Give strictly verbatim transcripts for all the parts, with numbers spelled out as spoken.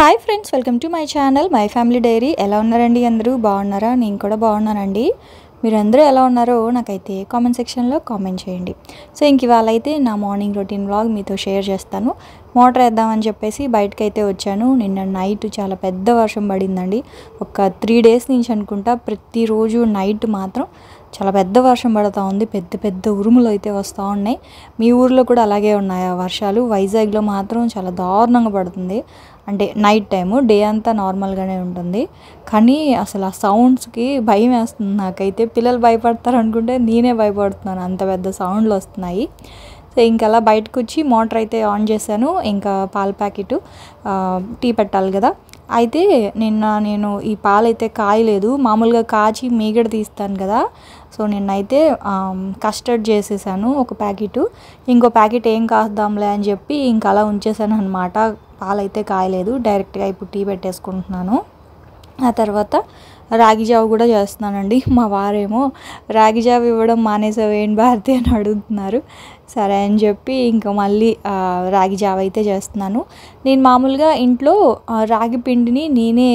Hi friends, welcome to my channel my family diary. ఎలా ఉన్నారండి? అందరూ బాగున్నారా? నేను కూడా బాగున్నానండి. మీరందరూ ఎలా ఉన్నారో నాకైతే కామెంట్ సెక్షన్లో కామెంట్ చేయండి. సో ఇంక ఇవాళ అయితే నా మార్నింగ్ రొటీన్ వ్లాగ్ మీతో షేర్ చేస్తాను. మోటార్ వేద్దామని చెప్పేసి బయటకు అయితే వచ్చాను. నిన్న నైట్ చాలా పెద్ద వర్షం పడిందండి. ఒక త్రీ డేస్ నుంచి అనుకుంటా ప్రతిరోజు నైట్ మాత్రం చాలా పెద్ద వర్షం పడుతూ ఉంది. పెద్ద పెద్ద ఉరుములు అయితే వస్తూ ఉన్నాయి. మీ ఊర్లో కూడా అలాగే ఉన్నాయా వర్షాలు? వైజాగ్లో మాత్రం చాలా దారుణంగా పడుతుంది. అంటే నైట్ టైము, డే అంతా నార్మల్గానే ఉంటుంది. కానీ అసలు ఆ సౌండ్స్కి భయం వేస్తుంది నాకైతే. పిల్లలు భయపడతారు అనుకుంటే నేనే భయపడుతున్నాను, అంత పెద్ద సౌండ్లు వస్తున్నాయి. సో ఇంకా అలా బయటకు వచ్చి మోటార్ అయితే ఆన్ చేశాను. ఇంకా పాల ప్యాకెట్ టీ పెట్టాలి కదా. అయితే నిన్న నేను ఈ పాలైతే కాయలేదు, మామూలుగా కాచి మీగడ తీస్తాను కదా. సో నిన్నైతే కస్టర్డ్ చేసేసాను ఒక ప్యాకెట్. ఇంకో ప్యాకెట్ ఏం కాస్తాంలే అని చెప్పి ఇంకా అలా ఉంచేసాను అనమాట. పాలైతే కాయలేదు, డైరెక్ట్గా ఇప్పుడు టీ పెట్టేసుకుంటున్నాను. ఆ తర్వాత రాగి జావ కూడా చేస్తున్నానండి. మా వారేమో రాగి జావ ఇవ్వడం మానేసావు ఏంటి భారతి అని అడుగుతున్నారు. సరే అని చెప్పి ఇంకా మళ్ళీ రాగి జావ అయితే చేస్తున్నాను. నేను మామూలుగా ఇంట్లో రాగి పిండిని నేనే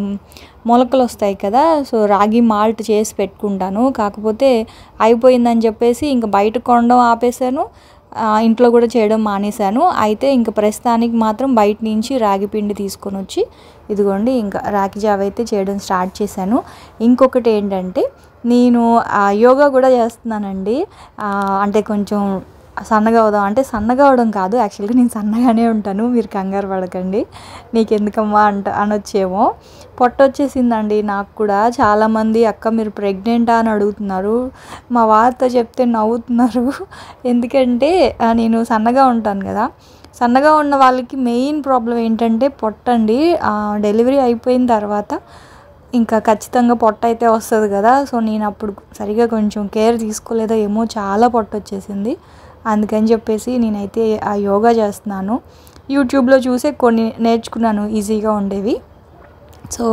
మొలకలు వస్తాయి కదా, సో రాగి మాల్ట్ చేసి పెట్టుకుంటాను. కాకపోతే అయిపోయిందని చెప్పేసి ఇంకా బయట కొనడం ఆపేసాను, ఇంట్లో కూడా చేయడం మానేశాను. అయితే ఇంకా ప్రస్తుతానికి మాత్రం బయట నుంచి రాగి పిండి తీసుకొని వచ్చి ఇదిగోండి ఇంకా రాగి జావ అయితే చేయడం స్టార్ట్ చేశాను. ఇంకొకటి ఏంటంటే నేను యోగా కూడా చేస్తున్నానండి. అంటే కొంచెం సన్నగా అవుదాం అంటే సన్నగా అవడం కాదు, యాక్చువల్గా నేను సన్నగానే ఉంటాను, మీరు కంగారు పడకండి. నీకెందుకమ్మా అంట అనొచ్చేమో. పొట్ట వచ్చేసిందండి నాకు కూడా. చాలామంది అక్క మీరు ప్రెగ్నెంటా అని అడుగుతున్నారు. మా వారితో చెప్తే నవ్వుతున్నారు. ఎందుకంటే నేను సన్నగా ఉంటాను కదా. సన్నగా ఉన్న వాళ్ళకి మెయిన్ ప్రాబ్లం ఏంటంటే పొట్టండి. డెలివరీ అయిపోయిన తర్వాత ఇంకా ఖచ్చితంగా పొట్ట అయితే వస్తుంది కదా. సో నేను అప్పుడు సరిగా కొంచెం కేర్ తీసుకోలేదో ఏమో, చాలా పొట్ట వచ్చేసింది. అందుకని చెప్పేసి నేనైతే ఆ యోగా చేస్తున్నాను. యూట్యూబ్లో చూసే కొన్ని నేర్చుకున్నాను ఈజీగా ఉండేవి. సో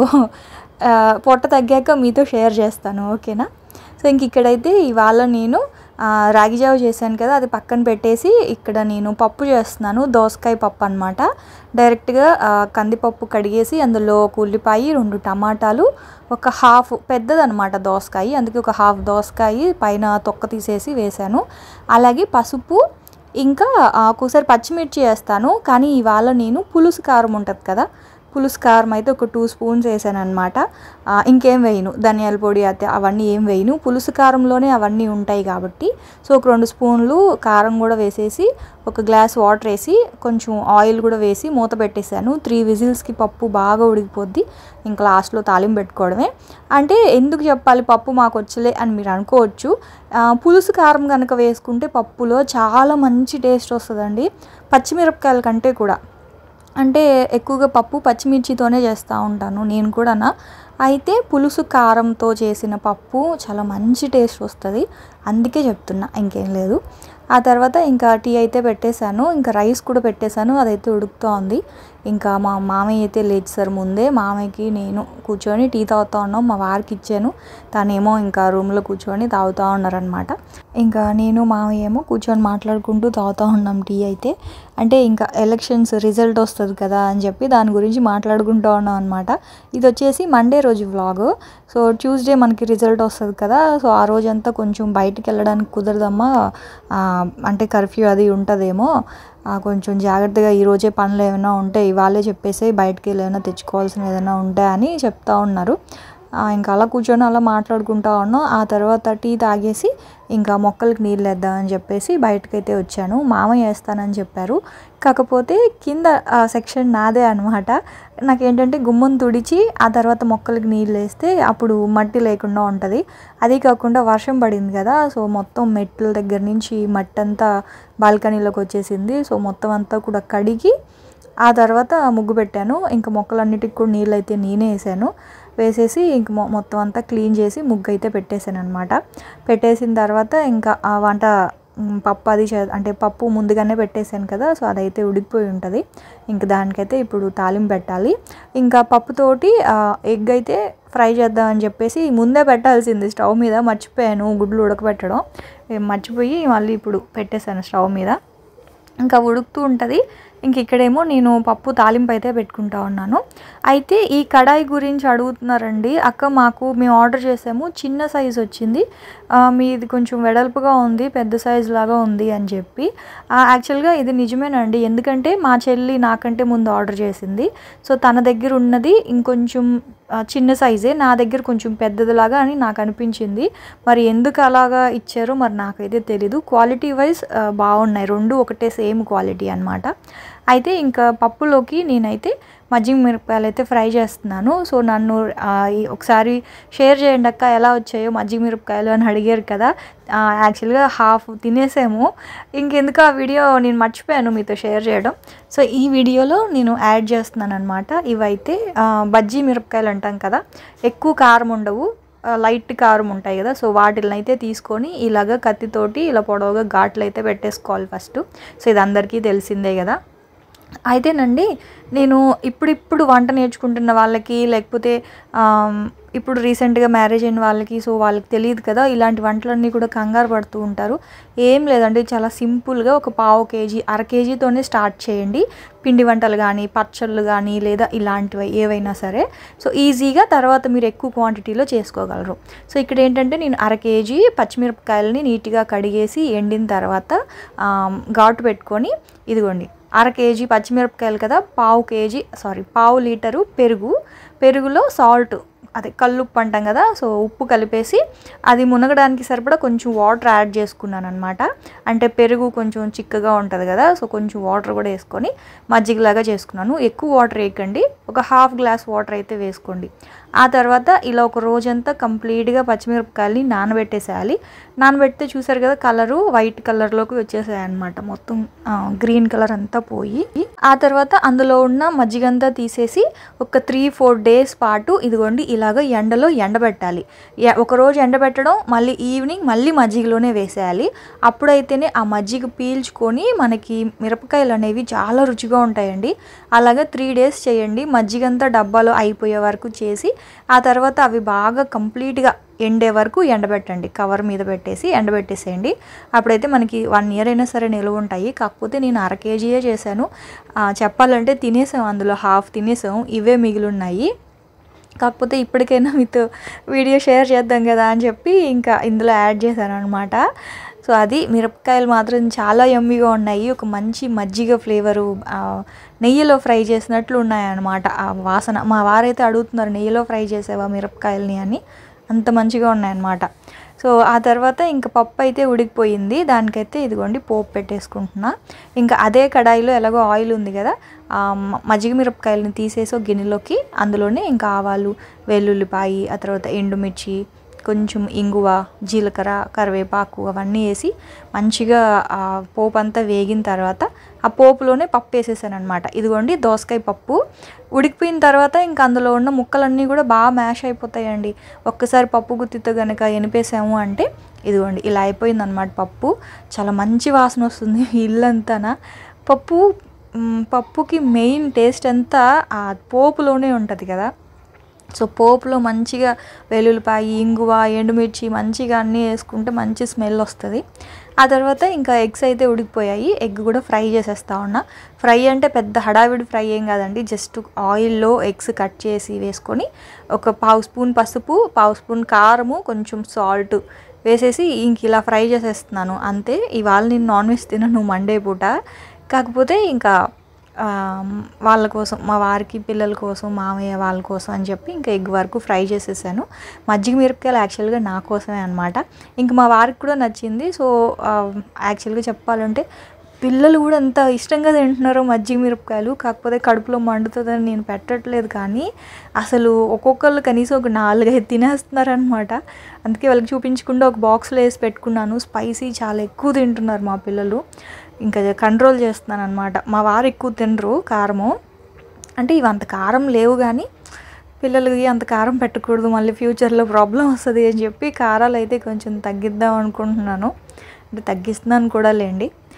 పొట్ట తగ్గాక మీతో షేర్ చేస్తాను, ఓకేనా? సో ఇంక ఇక్కడైతే ఇవాళ నేను రాగి జావ చేశాను కదా, అది పక్కన పెట్టేసి ఇక్కడ నేను పప్పు చేస్తున్నాను. దోసకాయ పప్పు అనమాట. డైరెక్ట్గా కందిపప్పు కడిగేసి అందులో ఒక ఉల్లిపాయ, రెండు టమాటాలు, ఒక హాఫ్ పెద్దదనమాట దోసకాయ, అందుకే ఒక హాఫ్ దోసకాయ పైన తొక్క తీసేసి వేశాను. అలాగే పసుపు, ఇంకా ఒక్కోసారి పచ్చిమిర్చి వేస్తాను. కానీ ఇవాళ నేను పులుసు కారం ఉంటుంది కదా, పులుసు కారం అయితే ఒక టూ స్పూన్స్ వేసాను అనమాట. ఇంకేం వేయను, ధనియాల పొడి అయితే అవన్నీ ఏం వేయను, పులుసు కారంలోనే అవన్నీ ఉంటాయి కాబట్టి. సో ఒక రెండు స్పూన్లు కారం కూడా వేసేసి ఒక గ్లాస్ వాటర్ వేసి కొంచెం ఆయిల్ కూడా వేసి మూత పెట్టేశాను. త్రీ విజిల్స్కి పప్పు బాగా ఉడికిపోద్ది. ఇంకా లాస్ట్లో తాలింపు పెట్టుకోవడమే. అంటే ఎందుకు చెప్పాలి పప్పు మాకు వచ్చలే అని మీరు అనుకోవచ్చు. పులుసు కారం కనుక వేసుకుంటే పప్పులో చాలా మంచి టేస్ట్ వస్తుందండి, పచ్చిమిరపకాయల కంటే కూడా. అంటే ఎక్కువగా పప్పు పచ్చిమిర్చితోనే చేస్తూ ఉంటాను నేను కూడానా. అయితే పులుసు కారంతో చేసిన పప్పు చాలా మంచి టేస్ట్ వస్తుంది, అందుకే చెప్తున్నా, ఇంకేం లేదు. ఆ తర్వాత ఇంకా టీ అయితే పెట్టేశాను, ఇంకా రైస్ కూడా పెట్టేశాను, అదైతే ఉడుకుతూ ఉంది. ఇంకా మా మామయ్య అయితే లేచారు ముందే. మామయ్యకి నేను కూర్చొని టీ తాగుతూ ఉన్నాం. మా వారికి ఇచ్చాను, తనేమో ఇంకా రూమ్లో కూర్చొని తాగుతూ ఉన్నారనమాట. ఇంకా నేను మామయ్య ఏమో కూర్చొని మాట్లాడుకుంటూ తాగుతూ ఉన్నాం టీ అయితే. అంటే ఇంకా ఎలక్షన్స్ రిజల్ట్ వస్తుంది కదా అని చెప్పి దాని గురించి మాట్లాడుకుంటూ ఉన్నాం అనమాట. ఇది వచ్చేసి మండే రోజు వ్లాగ్. సో ట్యూస్డే మనకి రిజల్ట్ వస్తుంది కదా, సో ఆ రోజంతా కొంచెం బయటికి వెళ్ళడానికి కుదరదమ్మా, అంటే కర్ఫ్యూ అది ఉంటుందేమో, కొంచెం జాగ్రత్తగా ఈరోజే పనులు ఏమైనా ఉంటే ఇవాళే చెప్పేసి బయటికి వెళ్ళి ఏమైనా తెచ్చుకోవాల్సిన ఏదైనా ఉంటే అని చెప్తా ఉన్నారు. ఇంకా అలా కూర్చొని అలా మాట్లాడుకుంటూ ఉన్నాం. ఆ తర్వాత టీ తాగేసి ఇంకా మొక్కలకి నీళ్ళు వేద్దామని చెప్పేసి బయటకైతే వచ్చాను. మామయ్య వేస్తానని చెప్పారు, కాకపోతే కింద సెక్షన్ నాదే అనమాట. నాకేంటంటే గుమ్మం తుడిచి ఆ తర్వాత మొక్కలకి నీళ్ళు వేస్తే అప్పుడు మట్టి లేకుండా ఉంటుంది. అది కాకుండా వర్షం పడింది కదా, సో మొత్తం మెట్ల దగ్గర నుంచి మట్టి అంతా బాల్కనీలోకి వచ్చేసింది. సో మొత్తం అంతా కూడా కడిగి ఆ తర్వాత ముగ్గు పెట్టాను. ఇంకా మొక్కలన్నిటికి కూడా నీళ్ళు అయితే నేనే వేసాను. వేసేసి ఇంక మొత్తం అంతా క్లీన్ చేసి ముగ్గు అయితే పెట్టేశాను అనమాట. పెట్టేసిన తర్వాత ఇంకా ఆ వంట పప్పు అది చే అంటే పప్పు ముందుగానే పెట్టేశాను కదా, సో అదైతే ఉడికిపోయి ఉంటుంది. ఇంక దానికైతే ఇప్పుడు తాలింపు పెట్టాలి. ఇంకా పప్పుతోటి ఎగ్ అయితే ఫ్రై చేద్దామని చెప్పేసి ముందే పెట్టాల్సింది స్టవ్ మీద, మర్చిపోయాను గుడ్లు ఉడకబెట్టడం, మర్చిపోయి మళ్ళీ ఇప్పుడు పెట్టేశాను స్టవ్ మీద. ఇంకా ఉడుకుతూ ఉంటుంది. ఇంక ఇక్కడేమో నేను పప్పు తాలింపు అయితే పెట్టుకుంటా ఉన్నాను. అయితే ఈ కడాయి గురించి అడుగుతున్నారండి. అక్క మాకు మేము ఆర్డర్ చేసాము, చిన్న సైజు వచ్చింది, మీది కొంచెం వెడల్పుగా ఉంది, పెద్ద సైజు లాగా ఉంది అని చెప్పి. యాక్చువల్గా ఇది నిజమేనండి, ఎందుకంటే మా చెల్లి నాకంటే ముందు ఆర్డర్ చేసింది. సో తన దగ్గర ఉన్నది ఇంకొంచెం చిన్న సైజే, నా దగ్గర కొంచెం పెద్దదిలాగా అని నాకు అనిపించింది. మరి ఎందుకు అలాగా ఇచ్చారో మరి నాకైతే తెలీదు. క్వాలిటీ వైజ్ బాగున్నాయి, రెండు ఒకటే సేమ్ క్వాలిటీ అనమాట. అయితే ఇంకా పప్పులోకి నేనైతే మజ్జిగ మిరపకాయలు అయితే ఫ్రై చేస్తున్నాను. సో నన్ను ఒకసారి షేర్ చేయండి అక్క ఎలా వచ్చాయో మజ్జిగ మిరపకాయలు అని అడిగారు కదా. యాక్చువల్గా హాఫ్ తినేసాము, ఇంకెందుకు ఆ వీడియో నేను మర్చిపోయాను మీతో షేర్ చేయడం. సో ఈ వీడియోలో నేను యాడ్ చేస్తున్నాను అనమాట. ఇవైతే బజ్జీ మిరపకాయలు అంటాం కదా, ఎక్కువ కారం ఉండవు, లైట్ కారం ఉంటాయి కదా. సో వాటిని అయితే తీసుకొని ఇలాగ కత్తితోటి ఇలా పొడవుగా ఘాట్లు అయితే పెట్టేసుకోవాలి ఫస్ట్. సో ఇది అందరికీ తెలిసిందే కదా. అయితేనండి నేను ఇప్పుడిప్పుడు వంట నేర్చుకుంటున్న వాళ్ళకి, లేకపోతే ఇప్పుడు రీసెంట్గా మ్యారేజ్ అయిన వాళ్ళకి, సో వాళ్ళకి తెలియదు కదా, ఇలాంటి వంటలన్నీ కూడా కంగారు పడుతూ ఉంటారు. ఏం లేదండి, చాలా సింపుల్గా ఒక పావు కేజీ అర కేజీతోనే స్టార్ట్ చేయండి. పిండి వంటలు కానీ, పచ్చళ్ళు కానీ, లేదా ఇలాంటివి ఏవైనా సరే. సో ఈజీగా తర్వాత మీరు ఎక్కువ క్వాంటిటీలో చేసుకోగలరు. సో ఇక్కడ ఏంటంటే నేను అర కేజీ పచ్చిమిరపకాయలని నీట్గా కడిగేసి ఎండిన తర్వాత ఘాటు పెట్టుకొని, ఇదిగోండి అర కేజీ పచ్చిమిరపకాయలు కదా, పావు కేజీ సారీ పావు లీటరు పెరుగు, పెరుగులో సాల్ట్ అదే కల్లుప్పు అంటాం కదా, సో ఉప్పు కలిపేసి అది మునగడానికి సరిపడా కొంచెం వాటర్ యాడ్ చేసుకున్నాను అనమాట. అంటే పెరుగు కొంచెం చిక్కగా ఉంటుంది కదా, సో కొంచెం వాటర్ కూడా వేసుకొని మజ్జిగలాగా చేసుకున్నాను. ఎక్కువ వాటర్ వేయకండి, ఒక హాఫ్ గ్లాస్ వాటర్ అయితే వేసుకోండి. ఆ తర్వాత ఇలా ఒక రోజంతా కంప్లీట్గా పచ్చిమిరపకాయలని నానబెట్టేసేయాలి. నానబెడితే చూసారు కదా కలరు వైట్ కలర్లోకి వచ్చేసాయి అనమాట, మొత్తం గ్రీన్ కలర్ అంతా పోయి. ఆ తర్వాత అందులో ఉన్న మజ్జిగంతా తీసేసి ఒక త్రీ ఫోర్ డేస్ పాటు ఇదిగోండి ఇలాగ ఎండలో ఎండబెట్టాలి. ఒకరోజు ఎండబెట్టడం, మళ్ళీ ఈవినింగ్ మళ్ళీ మజ్జిగలోనే వేసేయాలి. అప్పుడైతేనే ఆ మజ్జిగ పీల్చుకొని మనకి మిరపకాయలు అనేవి చాలా రుచిగా ఉంటాయండి. అలాగా త్రీ డేస్ చేయండి, మజ్జిగంతా డబ్బాలో అయిపోయే వరకు చేసి ఆ తర్వాత అవి బాగా కంప్లీట్గా ఎండే వరకు ఎండబెట్టండి. కవర్ మీద పెట్టేసి ఎండబెట్టేసేయండి. అప్పుడైతే మనకి వన్ ఇయర్ అయినా సరే నిల్వ ఉంటాయి. కాకపోతే నేను అర కేజీయే చేశాను, చెప్పాలంటే తినేసాం, అందులో హాఫ్ తినేసాం, ఇవే మిగిలిన్నాయి. కాకపోతే ఇప్పటికైనా మీతో వీడియో షేర్ చేద్దాం కదా అని చెప్పి ఇంకా ఇందులో యాడ్ చేశాను అనమాట. సో అది మిరపకాయలు మాత్రం చాలా యమ్మీగా ఉన్నాయి, ఒక మంచి మజ్జిగ ఫ్లేవరు, నెయ్యిలో ఫ్రై చేసినట్లు ఉన్నాయన్నమాట ఆ వాసన. మా వారైతే అడుగుతున్నారు నెయ్యిలో ఫ్రై చేసావా మిరపకాయలని అని, అంత మంచిగా ఉన్నాయన్నమాట. సో ఆ తర్వాత ఇంకా పప్పు అయితే ఉడికిపోయింది, దానికైతే ఇదిగోండి పోపు పెట్టేసుకుంటున్నా. ఇంకా అదే కడాయిలో ఎలాగో ఆయిల్ ఉంది కదా, మజ్జిగ మిరపకాయలని తీసేసి ఒక గిన్నెలోకి అందులోనే ఇంకా ఆవాలు, వెల్లుల్లిపాయి, ఆ తర్వాత ఎండుమిర్చి, కొంచెం ఇంగువ, జీలకర్ర, కరివేపాకు అవన్నీ వేసి మంచిగా ఆ పోపు అంతా వేగిన తర్వాత ఆ పోపులోనే పప్పు వేసేసాను అనమాట. ఇదిగోండి దోసకాయ పప్పు ఉడికిపోయిన తర్వాత ఇంకా అందులో ఉన్న ముక్కలన్నీ కూడా బాగా మ్యాష్ అయిపోతాయండి. ఒక్కసారి పప్పు గుత్తితో కనుక ఎనిపేసాము అంటే ఇదిగోండి ఇలా అయిపోయింది అనమాట పప్పు. చాలా మంచి వాసన వస్తుంది ఇల్లంతా. పప్పు పప్పుకి మెయిన్ టేస్ట్ అంతా ఆ పోపులోనే ఉంటుంది కదా. సో పోపులో మంచిగా వెల్లుల్లిపాయి, ఇంగువ, ఎండుమిర్చి మంచిగా అన్నీ వేసుకుంటే మంచి స్మెల్ వస్తుంది. ఆ తర్వాత ఇంకా ఎగ్స్ అయితే ఉడికిపోయాయి, ఎగ్ కూడా ఫ్రై చేసేస్తా ఉన్నా. ఫ్రై అంటే పెద్ద హడావిడి ఫ్రై ఏం కాదండి, జస్ట్ ఆయిల్లో ఎగ్స్ కట్ చేసి వేసుకొని ఒక పావు స్పూన్ పసుపు, పావు స్పూన్ కారము, కొంచెం సాల్ట్ వేసేసి ఇంక ఇలా ఫ్రై చేసేస్తున్నాను అంతే. ఇవాళ నేను నాన్ వెజ్ తినను మండే పూట, కాకపోతే ఇంకా వాళ్ళ కోసం, మా వారికి, పిల్లల కోసం, మామయ్య వాళ్ళ కోసం అని చెప్పి ఇంకా ఎగ్ వరకు ఫ్రై చేసేసాను. మజ్జిగ మిరపకాయలు యాక్చువల్గా నా కోసమే అనమాట, ఇంక మా వారికి కూడా నచ్చింది. సో యాక్చువల్గా చెప్పాలంటే పిల్లలు కూడా ఎంత ఇష్టంగా తింటున్నారో మజ్జిగ మిరపకాయలు. కాకపోతే కడుపులో మండుతుందని నేను పెట్టట్లేదు, కానీ అసలు ఒక్కొక్కళ్ళు కనీసం ఒక నాలుగైదు తినేస్తున్నారనమాట. అందుకే వాళ్ళకి చూపించకుండా ఒక బాక్స్లో వేసి పెట్టుకున్నాను. స్పైసీ చాలా ఎక్కువ తింటున్నారు మా పిల్లలు, ఇంకా కంట్రోల్ చేస్తున్నాను అనమాట. మా వారు ఎక్కువ తినరు కారము, అంటే ఇవి అంత కారం లేవు, కానీ పిల్లలకి అంత కారం పెట్టకూడదు, మళ్ళీ ఫ్యూచర్లో ప్రాబ్లం వస్తుంది అని చెప్పి కారాలు అయితే కొంచెం తగ్గిద్దాం అనుకుంటున్నాను, అంటే తగ్గిస్తున్నాను కూడా లేండి.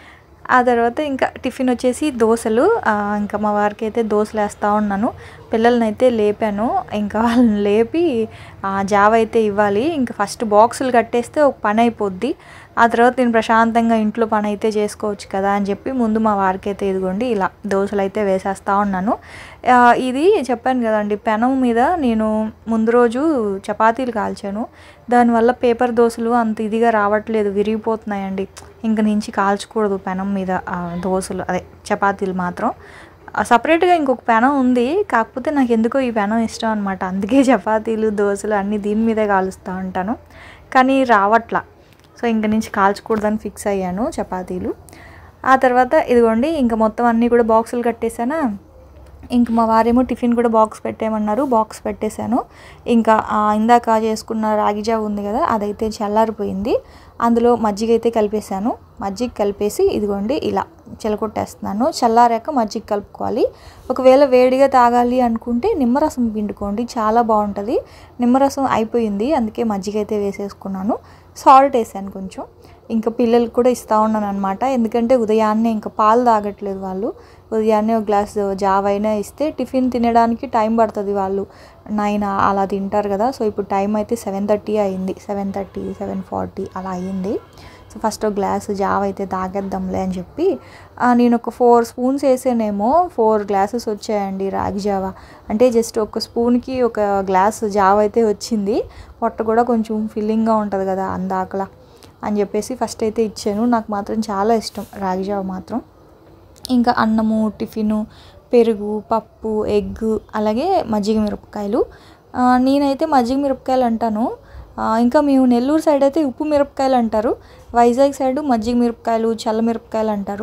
ఆ తర్వాత ఇంకా టిఫిన్ వచ్చేసి దోశలు. ఇంకా మా వారికి అయితే దోశలు వేస్తూ ఉన్నాను. పిల్లల్ని అయితే లేపాను. ఇంకా వాళ్ళని లేపి జావ అయితే ఇవ్వాలి. ఇంకా ఫస్ట్ బాక్సులు కట్టేస్తే ఒక పని అయిపోద్ది. ఆ తర్వాత నేను ప్రశాంతంగా ఇంట్లో పని అయితే చేసుకోవచ్చు కదా అని చెప్పి ముందు మా వారికి అయితే ఇదిగోండి ఇలా దోశలు అయితే వేసేస్తూ ఉన్నాను. ఇది చెప్పాను కదండి, పెనం మీద నేను ముందు రోజు చపాతీలు కాల్చాను. దానివల్ల పేపర్ దోశలు అంత ఇదిగా రావట్లేదు, విరిగిపోతున్నాయండి. ఇంక నుంచి కాల్చకూడదు పెనం మీద దోశలు, అదే చపాతీలు మాత్రం. సపరేట్గా ఇంకొక పెనం ఉంది, కాకపోతే నాకు ఎందుకో ఈ పెనం ఇష్టం అనమాట. అందుకే చపాతీలు దోశలు అన్నీ దీని మీదే కాలుస్తూ ఉంటాను, కానీ రావట్లా. సో ఇంక నుంచి కాల్చకూడదని ఫిక్స్ అయ్యాను చపాతీలు. ఆ తర్వాత ఇదిగోండి ఇంకా మొత్తం అన్నీ కూడా బాక్సులు కట్టేసానా. ఇంక మా వారేమో టిఫిన్ కూడా బాక్స్ పెట్టేయమన్నారు, బాక్స్ పెట్టేశాను. ఇంకా ఇందాక చేసుకున్న రాగి జావ ఉంది కదా, అదైతే చల్లారిపోయింది. అందులో మజ్జిగ అయితే కలిపేశాను. మజ్జిగ కలిపేసి ఇదిగోండి ఇలా చిలకొట్టేస్తున్నాను. చల్లారాక మజ్జిగ కలుపుకోవాలి. ఒకవేళ వేడిగా తాగాలి అనుకుంటే నిమ్మరసం పిండుకోండి, చాలా బాగుంటుంది. నిమ్మరసం అయిపోయింది, అందుకే మజ్జిగ అయితే వేసేసుకున్నాను. సాల్ట్ వేసాను కొంచెం. ఇంకా పిల్లలకు కూడా ఇస్తూ ఉన్నాను అనమాట, ఎందుకంటే ఉదయాన్నే ఇంకా పాలు తాగట్లేదు వాళ్ళు. ఉదయాన్నే ఒక గ్లాస్ జావ అయినా ఇస్తే టిఫిన్ తినడానికి టైం పడుతుంది, వాళ్ళు నైన్ అలా తింటారు కదా. సో ఇప్పుడు టైం అయితే సెవెన్ థర్టీ అయింది, సెవెన్ థర్టీ సెవెన్ ఫార్టీ అలా అయ్యింది. సో ఫస్ట్ ఒక గ్లాస్ జావ అయితే తాగేద్దాంలే అని చెప్పి నేను ఒక ఫోర్ స్పూన్స్ వేసానేమో ఫోర్ గ్లాసెస్ వచ్చాయండి రాగి జావ. అంటే జస్ట్ ఒక స్పూన్కి ఒక గ్లాస్ జావ అయితే వచ్చింది. పొట్ట కూడా కొంచెం ఫిల్లింగ్గా ఉంటుంది కదా అందాకలా అని చెప్పేసి ఫస్ట్ అయితే ఇచ్చాను. నాకు మాత్రం చాలా ఇష్టం రాగి జావ మాత్రం. ఇంకా అన్నము, టిఫిను, పెరుగు, పప్పు, ఎగ్, అలాగే మజ్జిగ మిరపకాయలు. నేనైతే మజ్జిగ మిరపకాయలు అంటాను, ఇంకా మేము నెల్లూరు సైడ్ అయితే ఉప్పు మిరపకాయలు అంటారు, వైజాగ్ సైడ్ మజ్జిగ మిరపకాయలు, చల్ల మిరపకాయలు అంటారు.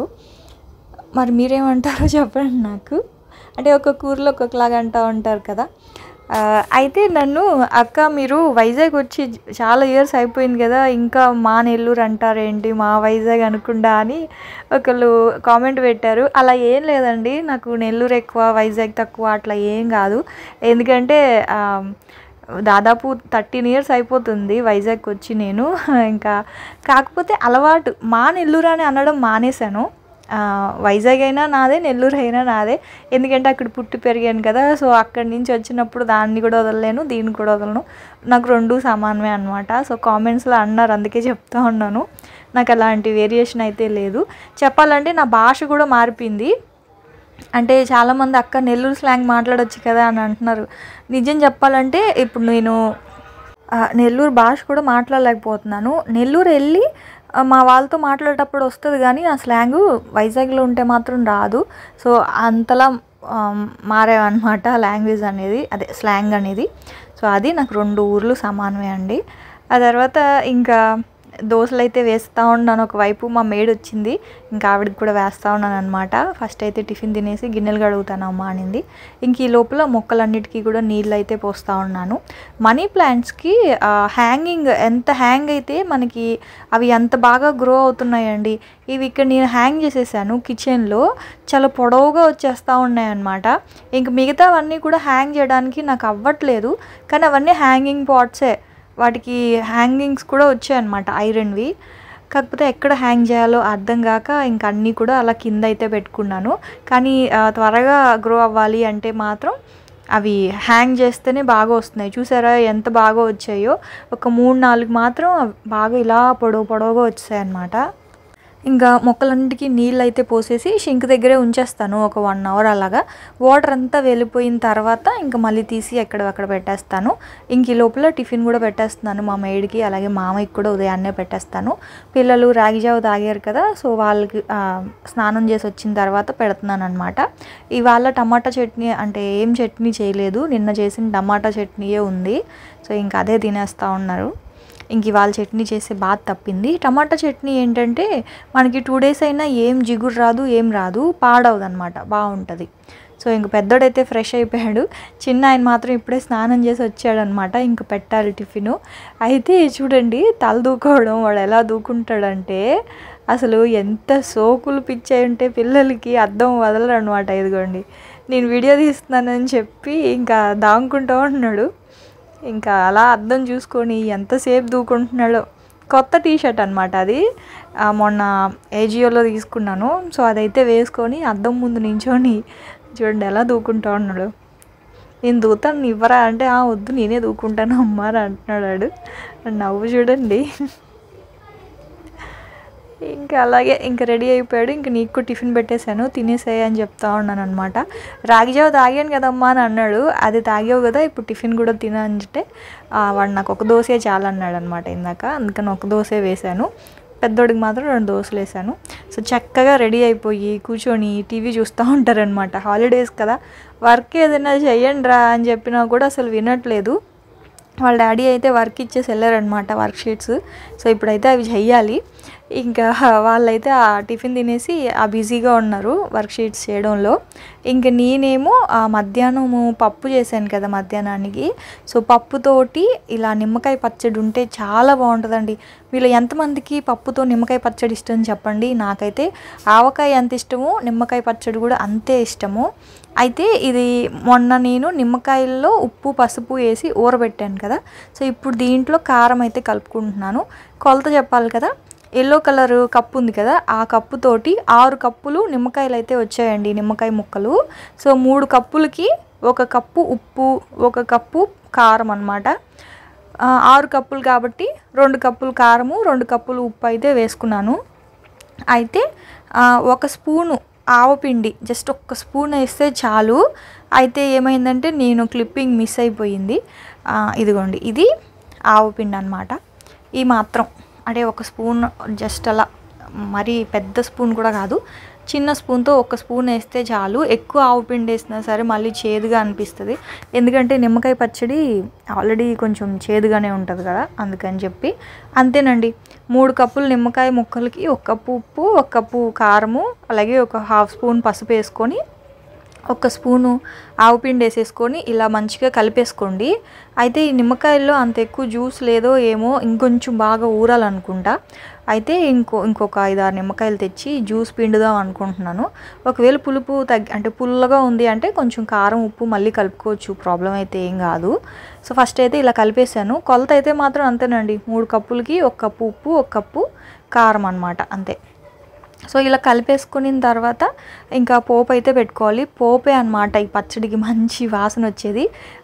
మరి మీరేమంటారో చెప్పండి నాకు. అంటే ఒక్కొక్క ఊరిలో ఒక్కొక్కలాగా అంటూ ఉంటారు కదా. అయితే నన్ను అక్క మీరు వైజాగ్ వచ్చి చాలా ఇయర్స్ అయిపోయింది కదా, ఇంకా మా నెల్లూరు అంటారేంటి, మా వైజాగ్ అనుకుండా అని ఒకళ్ళు కామెంట్ పెట్టారు. అలా ఏం లేదండి, నాకు నెల్లూరు ఎక్కువ వైజాగ్ తక్కువ అట్లా ఏం కాదు. ఎందుకంటే దాదాపు థర్టీన్ ఇయర్స్ అయిపోతుంది వైజాగ్కి వచ్చి నేను. ఇంకా కాకపోతే అలవాటు, మా నెల్లూరు అని అనడం మానేశాను. వైజాగ్ అయినా నాదే, నెల్లూరు అయినా నాదే, ఎందుకంటే అక్కడ పుట్టి పెరిగాను కదా. సో అక్కడి నుంచి వచ్చినప్పుడు దాన్ని కూడా వదలలేను, దీన్ని కూడా వదలను, నాకు రెండు సమానమే అనమాట. సో కామెంట్స్లో అన్నారు, అందుకే చెప్తా ఉన్నాను. నాకు అలాంటి వేరియేషన్ అయితే లేదు. చెప్పాలంటే నా భాష కూడా మారిపోయింది. అంటే చాలామంది అక్క నెల్లూరు స్లాంగ్ మాట్లాడొచ్చు కదా అని అంటున్నారు. నిజం చెప్పాలంటే ఇప్పుడు నేను నెల్లూరు భాష కూడా మాట్లాడలేకపోతున్నాను. నెల్లూరు వెళ్ళి మా వాళ్ళతో మాట్లాడేటప్పుడు వస్తుంది కానీ ఆ స్లాంగు వైజాగ్లో ఉంటే మాత్రం రాదు. సో అంతలా మారేవన్నమాట లాంగ్వేజ్ అనేది, అదే స్లాంగ్ అనేది. సో అది నాకు రెండు ఊర్లు సమానమే అండి. ఆ తర్వాత ఇంకా దోశలు అయితే వేస్తూ ఉన్నాను. ఒకవైపు మా మేడ్ వచ్చింది, ఇంకా ఆవిడకి కూడా వేస్తూ ఉన్నాను అనమాట. ఫస్ట్ అయితే టిఫిన్ తినేసి గిన్నెలు కడుగుతాను అమ్మ అనింది. ఇంక ఈ లోపల మొక్కలన్నిటికీ కూడా నీళ్ళు అయితే పోస్తూ ఉన్నాను. మనీ ప్లాంట్స్కి హ్యాంగింగ్ ఎంత హ్యాంగ్ అయితే మనకి అవి ఎంత బాగా గ్రో అవుతున్నాయండి. ఇవి ఇక్కడ నేను హ్యాంగ్ చేసేసాను కిచెన్లో, చాలా పొడవుగా వచ్చేస్తూ ఉన్నాయి అన్నమాట. ఇంక మిగతావన్నీ కూడా హ్యాంగ్ చేయడానికి నాకు అవ్వట్లేదు, కానీ అవన్నీ హ్యాంగింగ్ పాట్సే, వాటికి హ్యాంగింగ్స్ కూడా వచ్చాయన్నమాట ఐరన్వి. కాకపోతే ఎక్కడ హ్యాంగ్ చేయాలో అర్థం కాక ఇంక అన్నీ కూడా అలా కింద అయితే పెట్టుకున్నాను. కానీ త్వరగా గ్రో అవ్వాలి అంటే మాత్రం అవి హ్యాంగ్ చేస్తేనే బాగా వస్తున్నాయి. చూసారా ఎంత బాగా వచ్చాయో, ఒక మూడు నాలుగు మాత్రం బాగా ఇలా పొడవు పొడవుగా వచ్చాయి అన్నమాట. ఇంకా మొక్కలన్నిటికీ నీళ్ళు అయితే పోసేసి షింక్ దగ్గరే ఉంచేస్తాను ఒక వన్ అవర్ అలాగా. వాటర్ అంతా వెళ్ళిపోయిన తర్వాత ఇంకా మళ్ళీ తీసి ఎక్కడ అక్కడ పెట్టేస్తాను. ఇంక ఈ లోపల టిఫిన్ కూడా పెట్టేస్తున్నాను మా మేడికి, అలాగే మామయ్యకి కూడా ఉదయాన్నే పెట్టేస్తాను. పిల్లలు రాగి జావ తాగారు కదా, సో వాళ్ళకి స్నానం చేసి వచ్చిన తర్వాత పెడుతున్నాను అనమాట. ఇవాళ టమాటా చట్నీ, అంటే ఏం చట్నీ చేయలేదు, నిన్న చేసిన టమాటా చట్నీయే ఉంది. సో ఇంకా అదే తినేస్తూ ఉన్నారు. ఇంక ఇవాళ చట్నీ చేసే బాధ తప్పింది. టమాటా చట్నీ ఏంటంటే మనకి టూ డేస్ అయినా ఏం జిగురు రాదు, ఏం రాదు, పాడవదు అనమాట, బాగుంటుంది. సో ఇంక పెద్దోడైతే ఫ్రెష్ అయిపోయాడు, చిన్న ఆయన మాత్రం ఇప్పుడే స్నానం చేసి వచ్చాడనమాట. ఇంక పెట్టాలి టిఫిను. అయితే చూడండి తల దూకోవడం, వాడు ఎలా దూకుంటాడంటే అసలు ఎంత సోకులు పిచ్చాయి ఉంటే పిల్లలకి అద్దం వదలరు అనమాట. ఇదిగోండి నేను వీడియో తీస్తున్నానని చెప్పి ఇంకా దాంకుంటూ ఉంటున్నాడు. ఇంకా అలా అద్దం చూసుకొని ఎంతసేపు దూకుంటున్నాడో. కొత్త టీ షర్ట్ అనమాట అది. మొన్న ఏజియోలో తీసుకున్నాను. సో అదైతే వేసుకొని అద్దం ముందు నించొని చూడండి ఎలా దూకుంటా ఉన్నాడు. నేను దూతాను ఇవ్వరా అంటే ఆ వద్దు నేనే దూకుంటాను అమ్మ అని అంటున్నాడు. నవ్వు చూడండి. ఇంకా అలాగే ఇంకా రెడీ అయిపోయాడు. ఇంక నీకు టిఫిన్ పెట్టేశాను తినేసేయి అని చెప్తా ఉన్నాను అనమాట. రాగి జావ తాగాను కదమ్మా అని అన్నాడు. అది తాగావు కదా ఇప్పుడు టిఫిన్ కూడా తిన అంటే వాడు నాకు ఒక దోసే చాలా అన్నాడు అనమాట ఇందాక. అందుకని ఒక దోసే వేశాను. పెద్దోడికి మాత్రం రెండు దోశలు వేసాను. సో చక్కగా రెడీ అయిపోయి కూర్చొని టీవీ చూస్తూ ఉంటారనమాట. హాలిడేస్ కదా వర్క్ ఏదైనా చెయ్యండి రా అని చెప్పినా కూడా అసలు వినట్లేదు. వాళ్ళ డాడీ అయితే వర్క్ ఇచ్చేసి వెళ్ళారనమాట వర్క్ షీట్స్. సో ఇప్పుడైతే అవి చెయ్యాలి. ఇంకా వాళ్ళైతే ఆ టిఫిన్ తినేసి ఆ బిజీగా ఉన్నారు వర్క్ షీట్స్ చేయడంలో. ఇంక నేనేమో ఆ మధ్యాహ్నము పప్పు చేశాను కదా మధ్యాహ్నానికి. సో పప్పుతోటి ఇలా నిమ్మకాయ పచ్చడి ఉంటే చాలా బాగుంటుందండి. వీళ్ళు ఎంతమందికి పప్పుతో నిమ్మకాయ పచ్చడి ఇష్టం చెప్పండి. నాకైతే ఆవకాయ ఎంత ఇష్టమో నిమ్మకాయ పచ్చడి కూడా అంతే ఇష్టము. అయితే ఇది మొన్న నేను నిమ్మకాయల్లో ఉప్పు పసుపు వేసి ఊరబెట్టాను కదా. సో ఇప్పుడు దీంట్లో కారం అయితే కలుపుకుంటున్నాను. కొలత చెప్పాలి కదా. ఎల్లో కలర్ కప్పు ఉంది కదా ఆ కప్పుతోటి ఆరు కప్పులు నిమ్మకాయలు అయితే వచ్చాయండి నిమ్మకాయ ముక్కలు. సో మూడు కప్పులకి ఒక కప్పు ఉప్పు ఒక కప్పు కారం అన్నమాట. ఆరు కప్పులు కాబట్టి రెండు కప్పులు కారము రెండు కప్పులు ఉప్పు అయితే వేసుకున్నాను. అయితే ఒక స్పూను ఆవపిండి జస్ట్ ఒక్క స్పూన్ వేస్తే చాలు. అయితే ఏమైందంటే నేను క్లిప్పింగ్ మిస్ అయిపోయింది. ఇదిగోండి ఇది ఆవపిండి అన్నమాట. ఈ మాత్రం అంటే ఒక స్పూన్ జస్ట్ అలా మరీ పెద్ద స్పూన్ కూడా కాదు చిన్న స్పూన్తో ఒక స్పూన్ వేస్తే చాలు. ఎక్కువ ఆవపిండి వేసినా సరే మళ్ళీ చేదుగా అనిపిస్తుంది. ఎందుకంటే నిమ్మకాయ పచ్చడి ఆల్రెడీ కొంచెం చేదుగానే ఉంటుంది కదా అందుకని చెప్పి. అంతేనండి మూడు కప్పులు నిమ్మకాయ ముక్కలకి ఒక కప్పు ఉప్పు ఒక కప్పు కారము అలాగే ఒక హాఫ్ స్పూన్ పసుపు వేసుకొని ఒక స్పూను ఆవుపిండి వేసేసుకొని ఇలా మంచిగా కలిపేసుకోండి. అయితే ఈ నిమ్మకాయల్లో అంత ఎక్కువ జ్యూస్ లేదో ఏమో ఇంకొంచెం బాగా ఊరాలనుకుంటా. అయితే ఇంకో ఇంకొక ఐదు ఆరు నిమ్మకాయలు తెచ్చి జ్యూస్ పిండుదాం అనుకుంటున్నాను. ఒకవేళ పులుపు తగ్గి అంటే పుల్లగా ఉంది అంటే కొంచెం కారం ఉప్పు మళ్ళీ కలుపుకోవచ్చు. ప్రాబ్లం అయితే ఏం కాదు. సో ఫస్ట్ అయితే ఇలా కలిపేసాను. కొలత అయితే మాత్రం అంతేనండి మూడు కప్పులకి ఒక కప్పు ఉప్పు ఒక కప్పు కారం అన్నమాట అంతే. సో ఇలా కలిపేసుకున్న తర్వాత ఇంకా పోపు అయితే పెట్టుకోవాలి. పోపే అనమాట ఈ పచ్చడికి మంచి వాసన వచ్చేది.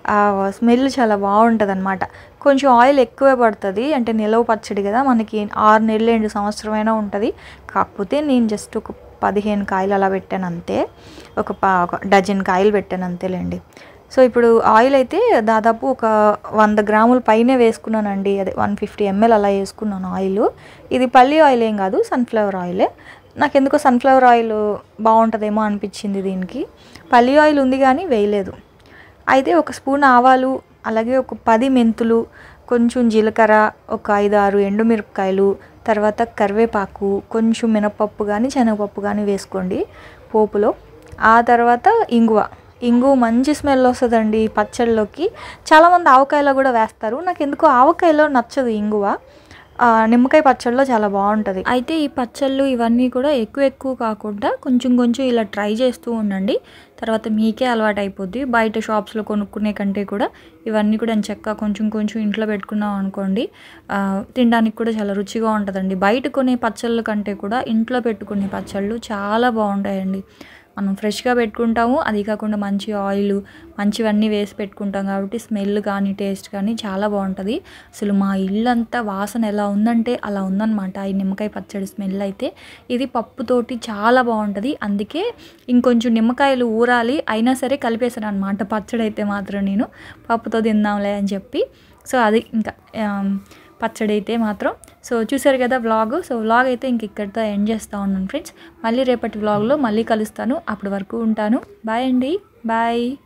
స్మెల్ చాలా బాగుంటుంది అనమాట. కొంచెం ఆయిల్ ఎక్కువే పడుతుంది అంటే నిలవ పచ్చడి కదా మనకి ఆరు నెలలు రెండు సంవత్సరం అయినా ఉంటుంది. కాకపోతే నేను జస్ట్ ఒక పదిహేను కాయలు అలా పెట్టాను అంతే. ఒక ఒక డజన్ కాయలు పెట్టాను అంతేలేండి. సో ఇప్పుడు ఆయిల్ అయితే దాదాపు ఒక వంద గ్రాముల పైనే వేసుకున్నానండి. అదే వన్ ఫిఫ్టీ ఎంఎల్ అలా వేసుకున్నాను ఆయిల్. ఇది పల్లి ఆయిల్ ఏం కాదు సన్ఫ్లవర్ ఆయిలే. నాకు ఎందుకో సన్ఫ్లవర్ ఆయిల్ బాగుంటుందేమో అనిపించింది దీనికి. పల్లి ఆయిల్ ఉంది కానీ వేయలేదు. అయితే ఒక స్పూన్ ఆవాలు అలాగే ఒక పది మెంతులు కొంచెం జీలకర్ర ఒక ఐదు ఆరు ఎండుమిరపకాయలు తర్వాత కరివేపాకు కొంచెం మినపప్పు కానీ శనగపప్పు కానీ వేసుకోండి పోపులో. ఆ తర్వాత ఇంగువ ఇంగు మంచి స్మెల్ వస్తుందండి పచ్చళ్ళలోకి. చాలామంది ఆవకాయలో కూడా వేస్తారు. నాకు ఎందుకో ఆవకాయలో నచ్చదు ఇంగువ. నిమ్మకాయ పచ్చళ్ళలో చాలా బాగుంటుంది. అయితే ఈ పచ్చళ్ళు ఇవన్నీ కూడా ఎక్కువ ఎక్కువ కాకుండా కొంచెం కొంచెం ఇలా ట్రై చేస్తూ ఉండండి. తర్వాత మీకే అలవాటు అయిపోద్ది. బయట షాప్స్లో కొనుక్కునే కంటే కూడా ఇవన్నీ కూడా చక్కగా కొంచెం కొంచెం ఇంట్లో పెట్టుకున్నాం అనుకోండి తినడానికి కూడా చాలా రుచిగా ఉంటుందండి. బయట కొనే పచ్చళ్ళ కంటే కూడా ఇంట్లో పెట్టుకునే పచ్చళ్ళు చాలా బాగుంటాయండి. మనం ఫ్రెష్గా పెట్టుకుంటాము. అది కాకుండా మంచి ఆయిల్ మంచివన్నీ వేసి పెట్టుకుంటాం కాబట్టి స్మెల్ కానీ టేస్ట్ కానీ చాలా బాగుంటుంది. అసలు మా ఇల్లంతా వాసన ఎలా ఉందంటే అలా ఉందన్నమాట ఈ నిమ్మకాయ పచ్చడి స్మెల్ అయితే. ఇది పప్పుతోటి చాలా బాగుంటుంది. అందుకే ఇంకొంచెం నిమ్మకాయలు ఊరాలి అయినా సరే కలిపేసాను అనమాట పచ్చడి అయితే మాత్రం నేను పప్పుతో తిందాంలే అని చెప్పి. సో అది ఇంకా పచ్చడి అయితే మాత్రం. సో చూసారు కదా వ్లాగ్. సో వ్లాగ్ అయితే ఇంక ఇక్కడితో ఎండ్ చేస్తూ ఉన్నాను ఫ్రెండ్స్. మళ్ళీ రేపటి వ్లాగ్లో మళ్ళీ కలుస్తాను. అప్పటి వరకు ఉంటాను. బాయ్ అండి. బాయ్.